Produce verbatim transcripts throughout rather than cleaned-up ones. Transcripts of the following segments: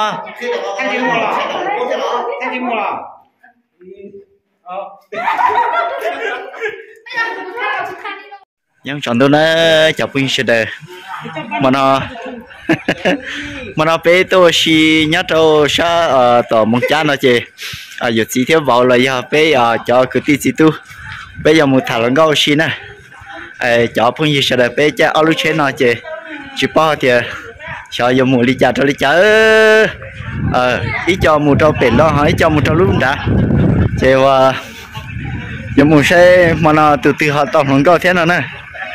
啊， 看节目了，看节目了。啊。 nhưng chọn tôi nó chụp hình sẽ được mà nó mà nó bé tôi xí nhớ đâu sao ở tổ mông cha nó chị à giờ chỉ thiếu vào là giờ bé à cho cứ tí chỉ tu bây giờ một thằng lớn gấu xí nè à cho phong gì sẽ được bé cha ở lúc trên nó chị chỉ bao thì cho giờ một ly trà cho ly trà ờ ý cho một trâu bể lo hỏi cho một trâu lúc đã chị và giờ một xe mà nó từ từ họ tổng lớn gấu thế nào nè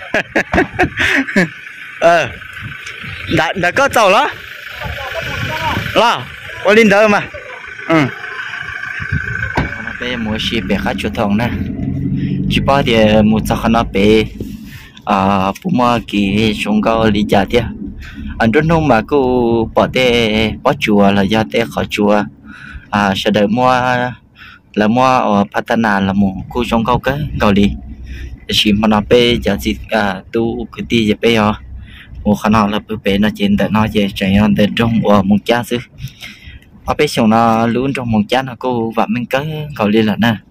ờ đã đã có tàu đó lo có linh đỡ mà ừ nó bé mua xí bé khá chuột thòng nè chỉ bao thì một chắc nó bé à bố mà kì xuống cao lý trả tiền anh rất nông mà cô bỏ tê bỏ chùa là do tê khỏi chùa à sẽ đợi mua là mua ở Patana là một cô xuống cao cái cao lý chỉ mà nó bé giờ gì à tu cái gì bé ho một khả năng là bé nó trên tại nó về chạy on tại trong của một cha xứ ở bé xong nó luôn trong một cha nó cô và mình cái cầu liên là nè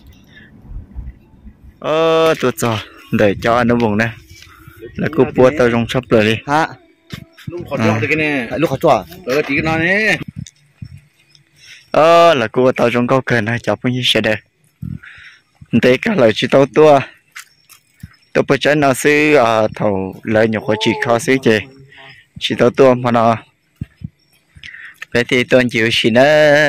ơ tụt rồi để cho nó vùng này là cô bua tao trong shop rồi đi hả lúc khó chọn được cái này lúc khó chọn ờ tí cái nó này ơ là cô tao trong câu cười này chọc bao nhiêu sẽ được thế cả lời chỉ tao tua tôi bây giờ nó sẽ à thầu lợi nhiều khó chỉ khó xí chứ chỉ tao tua mà nó vậy thì tôi chịu xí nó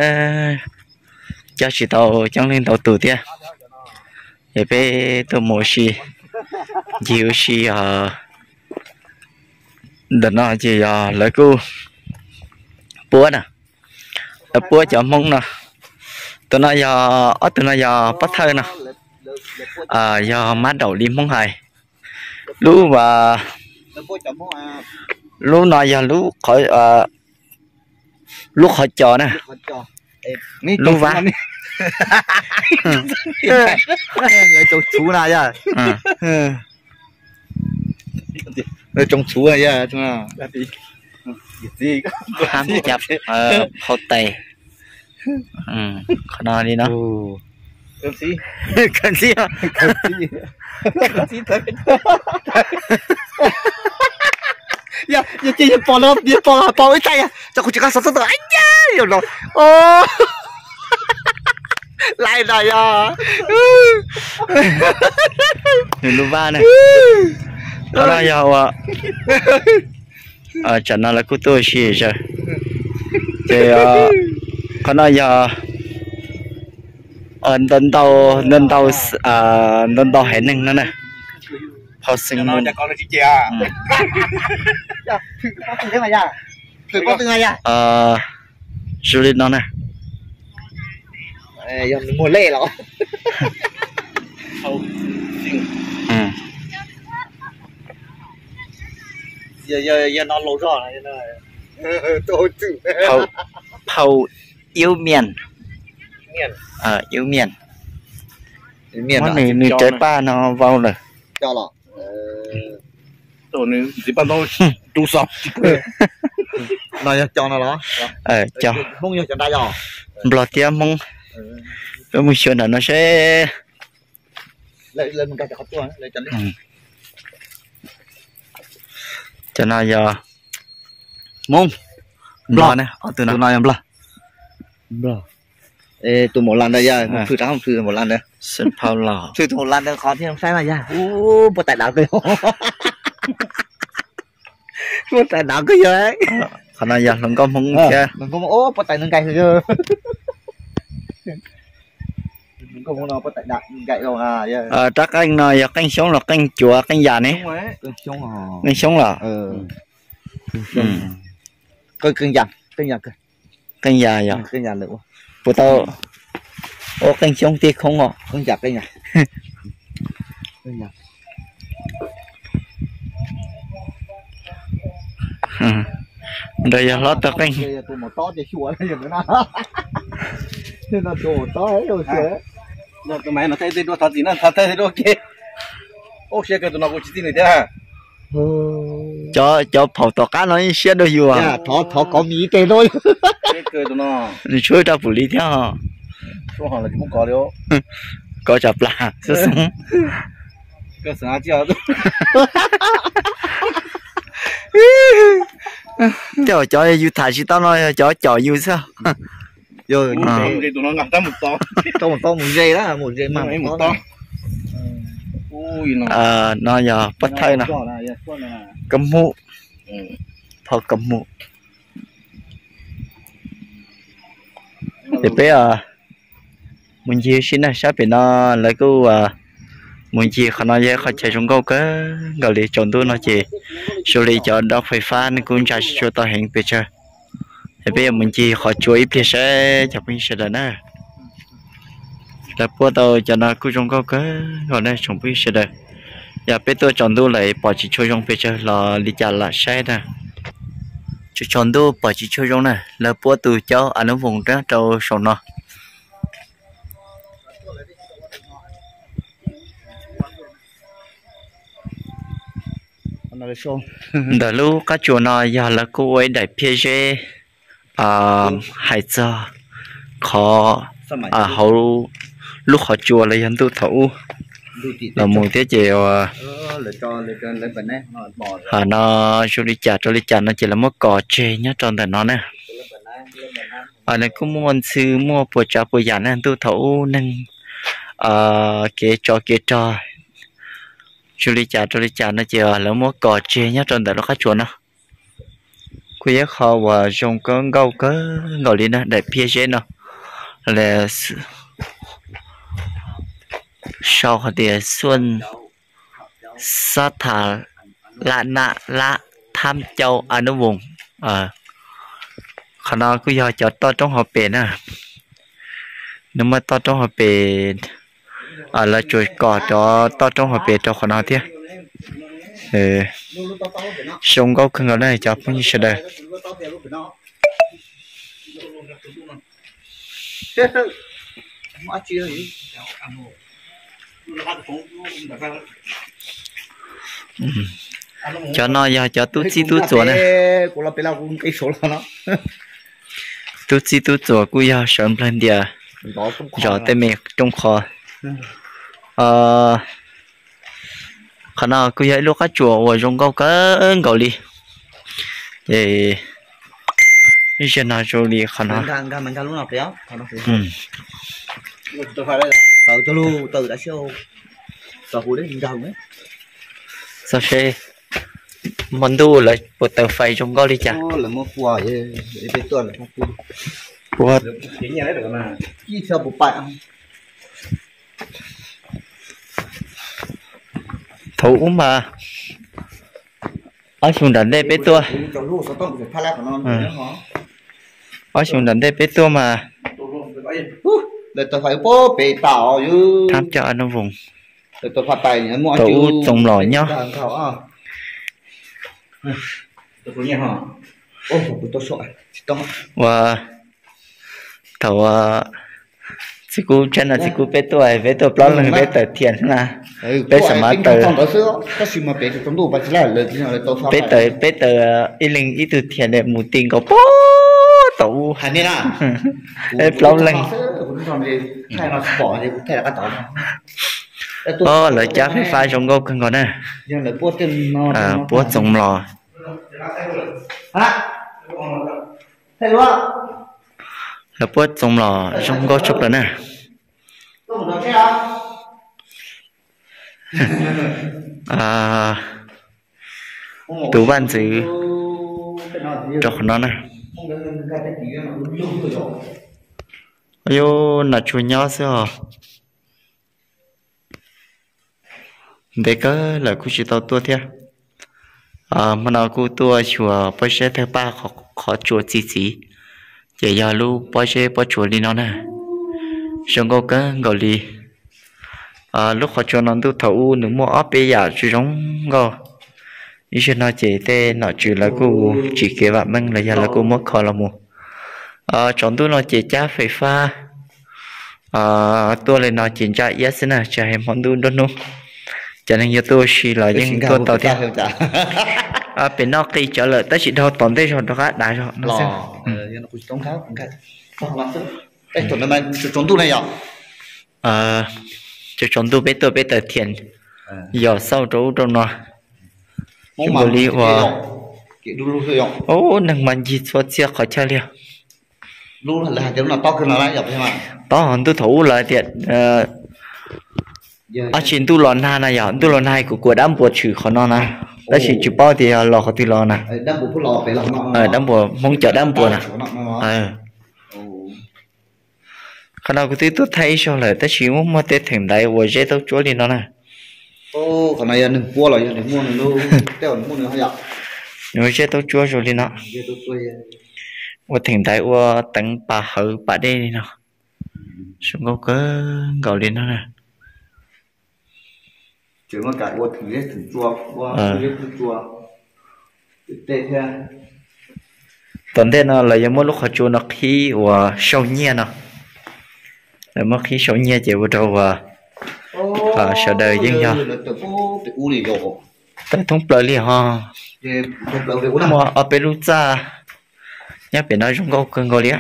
cho chỉ tao chẳng lên tao tụt kia vậy bé tôi mua xí chịu xí à đừng nói gì à lợi cô búa nè búa cho mông nè tôi nói giờ ở tôi nói giờ bắt thơ nè à do má đầu đi mông hài lú và lú nói giờ lú khỏi à lú khỏi trò nè lú vá lấy trồng chú này nha lấy trồng chú này nha chúng nào gì ham chập ờ hột tề ừ khó nói đi nó cần gì cần gì à cần gì cần gì thôi ya ya chị bỏ nó đi bỏ bỏ cái tay à cho cô chỉ có sáu sáu anh nhá rồi ô lại này à hình ba này đó là giàu à à chẳng nào là cô tôi xì rồi thì con nói giờ ở nên tàu nên tàu à nên tàu hẹn nè nè họ sinh nó con là chị chị à thử có từng ngày à thử có từng ngày à ờ du lịch nó nè giờ mùa lễ rồi ừ giờ giờ giờ nó lâu rồi này tôi tự hậu hậu yêu miền miền ờ yêu miền miền món này này trái ba nó vào rồi cho lọ tôi này chỉ bắt đầu tu sọc này cho nó đó ờ cho mong nhiều cho đa giò lọt tia mong cái mùi sườn là nó sẽ lên lên một cái cho chua lên cho lên cho nó giờ mông bò này ở từ nào từ nào bò bò ê tụi một lần đây nha thử trắng không thử một lần đây Sân Paulo thử một lần đây khó thì không sai mà nha u một tại đảo cười một tại đảo cười vậy còn là giờ lần có mông kia mình có ô một tại nâng cày rồi không có nào có tại đạn gậy đâu à ờ chắc anh nói canh sống là canh chùa canh già này canh sống à canh sống là ừ coi canh già canh già canh già vậy canh già nữa bữa tao ô canh sống thì không ngọ canh già canh già canh già đây giờ lót tao canh tôi một to thì chùa đây rồi nó nên là tổ to ấy rồi chứ nó tụi mày nó thấy tôi thật gì nó thật thấy tôi ok ok cái tụi nó cũng chỉ tin này thế à cho cho phao tàu cá nó xe đâuอยู่à dạ thọ thọ có mì tê thôi cái cười tụi nó 你吹到不离跳哈 số hàng là chỉ muốn có đâu có chập là sự sống cái sáng chiều cho cho yêu thải chỉ tao nói cho cho yêu sao rồi thì tụi nó ngập ra một to to một to một dây đó một dây mà một to ui nó à nó giờ bắt thay nè cầm mũ thọ cầm mũ để bây giờ mình chỉ xin là sắp bên nó lấy cái mình chỉ khả năng dễ khó chạy trong câu cái gọi là chọn tôi nó chỉ xử lý cho đọc phải pha nên cũng chạy cho tao hiện bây giờ thì bây giờ mình chỉ khó chuối phía sẽ cho mình sẽ là nè là bữa tao cho nó cứ trong câu cái gọi là trong phía sẽ được giờ bây tôi chọn tôi lại bỏ chỉ cho trong bây giờ là đi chả là sai nè cho chọn tôi bỏ chỉ cho trong này là bữa tôi cho anh ở vùng đó cho sổ nó đó lúc các chỗ nó giờ là cô ấy đại phía dưới à hải giờ khó à hậu lúc họ chùa là dân tu thấu là một cái chiều à nó cho đi chặt cho đi chặt nó chỉ là một cỏ chê nhá trong tại nó nè à này cũng muốn sư mua bữa chả bữa già nên tu thấu nên à cái trò cái trò chú đi chả chú đi chả nó chỉ là một cỏ chê nhá trong tại nó khác chuột nó quý khó và dùng con gấu cái gọi đi nè để phía trên nó là sau thì xuân sát thả lạ nạ lạ tham châu ở nước vùng à khả năng cứ giờ cho to trong hộp bể nè nếu mà to trong hộp bể à là chuột cỏ cho to trong hộp bể cho khả năng thế ừ sông gấu khưng ở đây cho phong như thế đây cho nó giờ cho tu chi tu chùa này tu chi tu chùa cũng giờ sớm lên địa giờ tới mẹ trong kho ờ khả năng cứ vậy lúc các chùa ở trong câu cá gạo đi thì như thế nào rồi đi khả năng ừ tôi phải đây từ cho luôn từ đã siêu từ hồi đấy giàu đấy sao xe món đồ lại một tờ phai trong gạo đi chả là mua quà vậy để tuần là không quà cái nhà đấy được mà chi sao bộ bạn thủ mà ở xuống đánh đây bé tua ở xuống đánh đây bé tua mà để tôi phải bố bể tàu chứ tham cho anh ở vùng để tôi phát tài nhá mua thủ trồng lò nhá tôi có nhà hả ô tôi sợ tôi và thầu chỉ cú chân là chỉ cú bé tua bé tua bao lần bé tờ tiền là bé sắm má tờ bé tờ bé tờ ít linh ít từ tiền để mua tiền có bố tàu hẳn nên à bé bao lần ờ lợi giá phải pha trong gốc cần còn nè à bố trồng lò là bố trồng lò trong gốc chụp rồi nè à tủ ban chữ cho nó nè ayo là chú nhỏ sao để có là cô chỉ tao tua theo à mà nào cô tua chùa bác sĩ thứ ba khó khó chùa gì gì chỉ giờ lu bác sĩ bác chùa đi nó nè xong cô cái gọi đi à lúc họ cho nó tu thấu nữa mua ốp bây giờ chỉ giống go ý chuyện nó chỉ thế nó chỉ là cô chỉ kể bạn mình là giờ là cô mất khó là mua à chọn tôi nó chỉ trả phải pha à tôi lại nó chỉ trả yes nè trả em món tôi đâu cho nên tôi chỉ là những tôi tao theo à bên nó cây trở lại tới chỉ đâu tốn tới rồi đó cả đại rồi nó xem lò ờ nó cũng tốn tháo cũng cái không lắm nữa cái tuần này mà trốn tu này nhở ờ cho chúng tôi biết tôi biết tới tiền giờ sau chỗ trong nó mong mà đi vào cái đu đu thôi nhở ô nâng mình chỉ cho chia khỏi chơi liền đu là là cái nó to hơn là lại nhập thế mà to hơn tôi thủ lại tiền ờ ở trên tu lon hai này giờ tu lon hai của của đám bùa trừ khỏi nó nè đó chỉ chụp bao thì lò khỏi tu lon nè đám bùa lò phải làm nó ờ đám bùa mong chờ đám bùa nè ờ khi nào cái tôi thấy sao lại tới chỉ muốn mua tết thằng đại vừa dễ tao chúa đi nó nè ô còn này đừng mua rồi đừng mua nữa đâu tao mua nữa hay vậy nếu dễ tao chúa rồi đi nó vừa thằng đại vừa tặng bà hử bà đây đi nó xong có cái gọi đi nó nè chứ mà cái ô thử thử chua ô thử chua tệ thế tuần thế nó là giống lúc họ chua nó khí và sâu nhẹ nó là mất khí sâu nhẹ chỉ vào đầu và và sợ đời dân nhau tới thông bờ liền ha mà ở bên lúc ra nhớ bên nói trong câu cơn gọi liền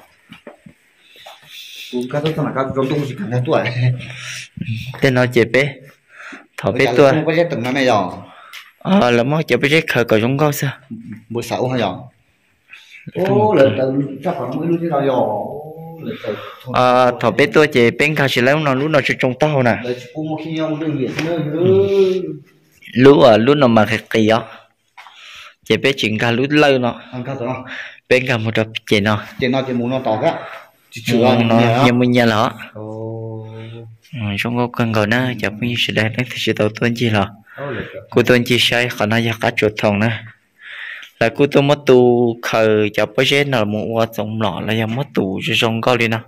các thứ là các giống tung chỉ cần tuổi tên nó chỉ bé thọ bé tua có biết từng năm này rồi ờ là mới chỉ biết khởi cởi trong câu sao buổi sáu hay rồi ô là từ chắc khoảng mấy lúc thế nào rồi ờ thọ bé tua chỉ bên khai chỉ lấy nó lúc nào cho trong tao nè lúc ở lúc nào mà cái kỳ á chỉ bé chuyện cả lúc lâu nó bên cả một đợt chỉ nó chỉ nó chỉ muốn nó tỏ á chưa nó như mình nhà lọ trong câu cần gọi nó chả bao nhiêu sự đại thì chỉ tao tuân chi là cô tuân chi sai khả năng cả chuột thòng nè là cô tôi mất tu khờ chả bao giờ nào một qua trong lọ là giờ mất tu cho trong câu đi nào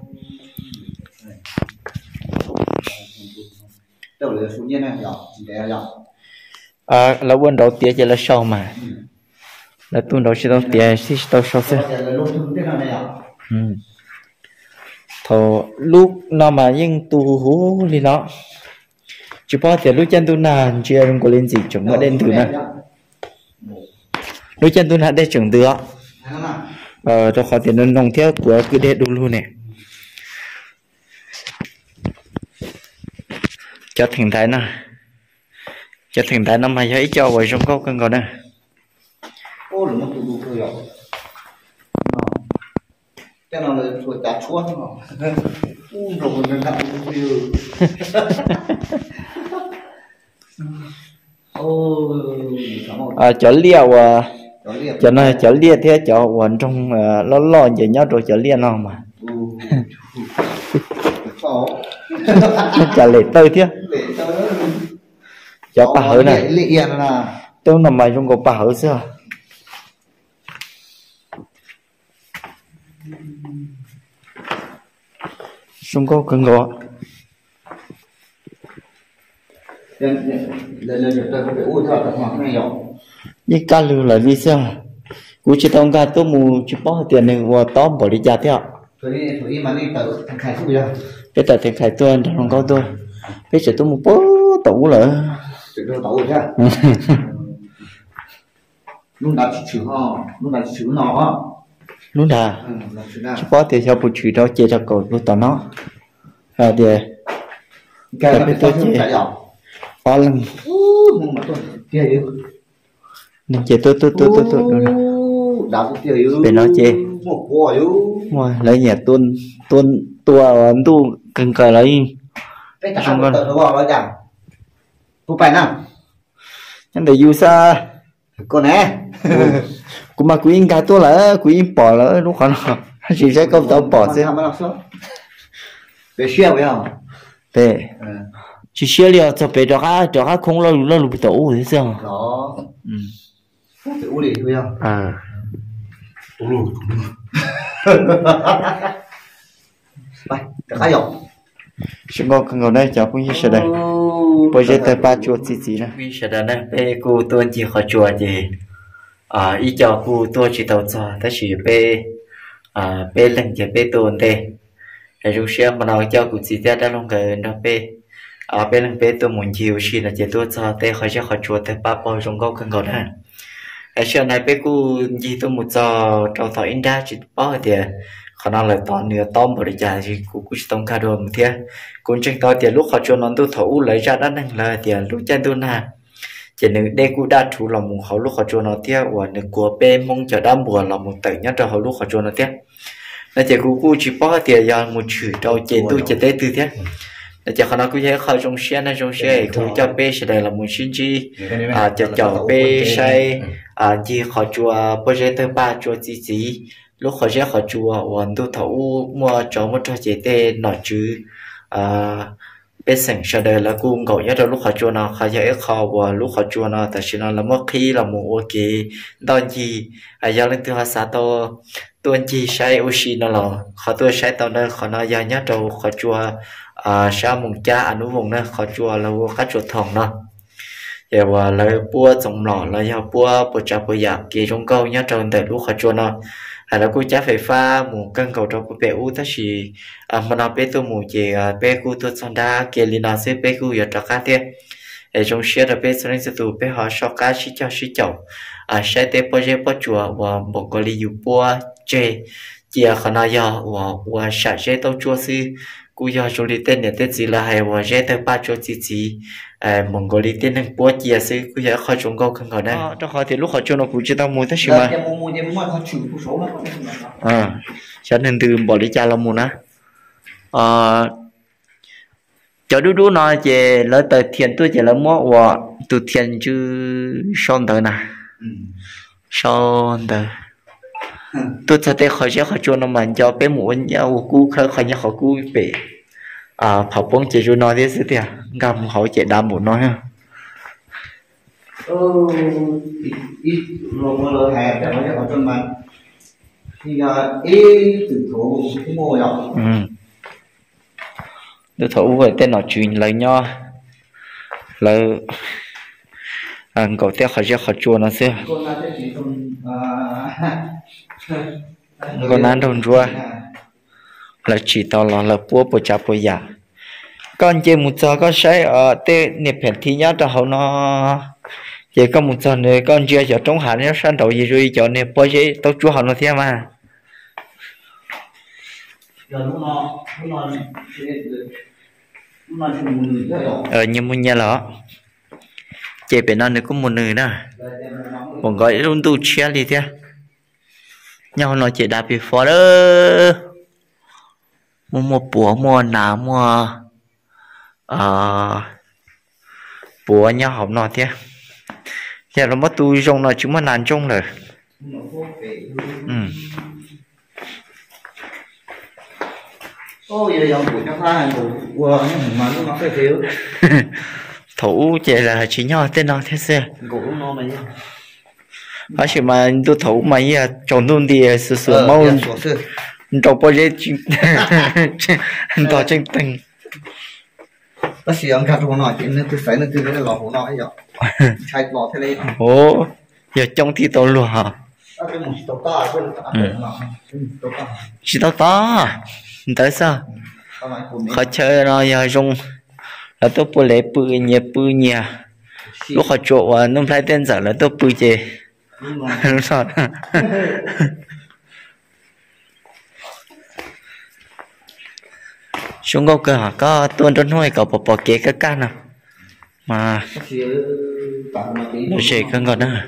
à là quân đầu tiên chỉ là sau mà là tuần đầu chỉ đầu tiên chỉ đầu sau xem thọ lúc nào mà những tu hú đi nó chỉ bao giờ lúc chân tu nàn chưa đừng có lên gì chúng nó đến từ nè lúc chân tu nàn đây trưởng từ ờ cho khỏi tiền nó nông theo của cứ để đủ luôn nè cho thành thái nè cho thành thái nó mà thấy cho vào trong câu cần còn nè cái nào là tuổi cá chuốt không rồi mình làm cái gì à chở liều à chở này chở lia thế chở quần trong lo lo vậy nhớ rồi chở lia nào mà chở lệ tơi thế chở bà hở này tôi nằm mày trong cổ bà hở xưa không có cần gọi nhưng cá lư là đi sao cú chỉ tông cá tôi mua chỉ bỏ tiền này qua tóm bỏ đi trả theo cái tờ tiền khai tôi không có tôi cái chỉ tôi mua bó tủ lỡ lúc nào chỉ chữ ho lúc nào chỉ chữ nó lúc nào chỉ bỏ tiền theo bộ chữ đó chia cho cậu lúc tao nó à thì cái cái tôi chỉ khó lắm nên chỉ tôi tôi tôi tôi tôi bên nó chê ngoài lấy nhà tuôn tuôn tua tu cần cờ lấy trong con tôi phải nào anh để du xa con nè cũng mà quý anh cả tôi là quý anh bỏ lỡ lúc còn chỉ sẽ công tao bỏ xem để xe phải không để chỉ xe liệu cho bé cho cá cho cá không lo lo lụt tổ thế sao đó tự uống đi thôi không à uống vậy cá dọc chúng con cần đây cháu cũng như thế đây bây giờ tới ba chuột gì gì nè như thế đây bé cô tôi chỉ khó chuột gì à ý cho cô tôi chỉ tàu cho ta chỉ bé à bé lần chỉ bé tuần đây hay lúc xưa mà nói cho cô chỉ ra đã long cái nó bé à bé lần bé tôi muốn chiều chỉ là chỉ tôi cho té khó cho khó chuột tới ba bao chúng con cần đây ở chỗ này bé cô gì tôi một giờ trong thọ India chỉ bao thì khả năng là tao nửa tôm bự dài thì cô cũng tông cả đồ một thế cũng trên tao thì lúc họ cho nó tôi thấu lấy ra đó năng là thì lúc chân tôi nè chỉ nếu đây cũng đã chủ lòng một họ lúc họ cho nó thế và nếu của bé mong chờ đam bùa là một tự nhất cho họ lúc họ cho nó thế là chỉ cô cũng chỉ bao thì giờ một chữ đầu chỉ tôi chỉ tới từ thế là chỉ khả năng cũng dễ khai trong xe này trong xe cũng cho bé sẽ đây là một sinh chi à cho cho bé say à gì họ chùa bây giờ tới ba chùa gì gì lúc họ sẽ họ chùa hoàn tu thấu mua cho một trò chế tê nọ chứ à bên sảnh sau đây là cung cậu nhất lúc họ chùa nó họ sẽ họ và lúc họ chùa nó tại sao là mất khi là một ok đó gì à giờ lên từ họ xã to tuần chi sai oxy nó là họ tôi sai tao đây họ nói giờ nhất đâu họ chùa à sao mùng cha anh uống vùng đó họ chùa là các chùa thòng đó giờ và lời bua trồng lọ là giờ bua bua chả bua giặc kia trong câu nhá trong tại lúc họ chua nó hay là cô chả phải pha một cân cầu trong cái béo ta chỉ à mà nó bé tôi một chỉ bé cô tôi xong đa kia liền nó sẽ bé cô giờ cho cá thế ở trong xe là bé sau này sẽ tụ bé họ so cá xí cho xí chậu à sẽ té bao giờ bao chùa và một cái ly dụ bua chè chia khả năng giờ và và sẽ sẽ tao chua sư cú giờ cho đi tên để tên gì là hay và dễ tới ba chỗ gì gì à mong gọi đi tên nên bố chia sẻ cú giờ khó trông câu không còn đấy đó họ thì lúc họ cho nó cũng chỉ tao mua tất cả mà à cho nên từ bỏ đi cha là mua á à cho đu đu nói về lỡ tới thiền tôi chỉ là mua và từ thiền chứ son tới nè son tới tôi sẽ tới khỏi sẽ khỏi cho nó mà cho bé muốn nhau cú khơi khỏi nhau họ cú về à học bóng chỉ cho nói thế chứ tiệt gầm họ chỉ đam một nói ha ừ ít lồng lơ hẹp để nó cho mình thì ít từ thủ cái mồi đó ừ từ thủ về tên nói chuyện lời nho lời anh cậu tiếc khỏi sẽ khỏi chua nó xưa con ăn đồng rùa là chỉ tao là là búa bùa chả bùa giả con chơi một giờ có sai ở tê nệp hẹn thì nhá cho họ nó chỉ có một giờ này con chơi ở trong hạn nó sang đầu gì rồi cho nệp bùa chơi tao chúa họ nó thế mà ờ như muốn nhà lọ chơi bên nó nữa có một người nữa còn gọi luôn tu chia đi thế nhau nói chỉ đạp bị phó đó mua một búa mua ná mua ờ búa nhau học nói thế giờ nó mất tu trong nó chúng mà nàn trong rồi ừ ô giờ dòng của các pha của của những mà nó phải thiếu thủ chỉ là chỉ nhau tên nó thế xe gỗ nó mà nhá ở chỉ mà tôi thủ mấy trồng luôn thì sửa sửa mau trồng bao nhiêu tao chân tình bác sĩ ông cắt nó chuyện nó cứ phải nó cứ cái lò của nó ấy vậy chạy lò thế này ố giờ trong thì tao luôn hả chỉ tao to tại sao họ chơi nó giờ dùng là tôi bù lệ bự nhẹ bự nhẹ lúc họ chỗ nó phải tên giờ là tôi bự chê đúng rồi chúng có cơ hả có tuần tuần hồi cậu bỏ bỏ kế cái can nào mà nó sẽ không còn nữa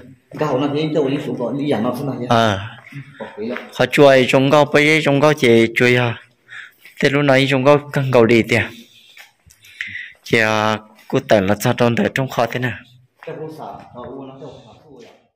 ờ họ chui chúng có bây giờ chúng có chỉ chui à thế lúc này chúng có cần cầu đi tiền chỉ cô tận là sao trong để trong kho thế nào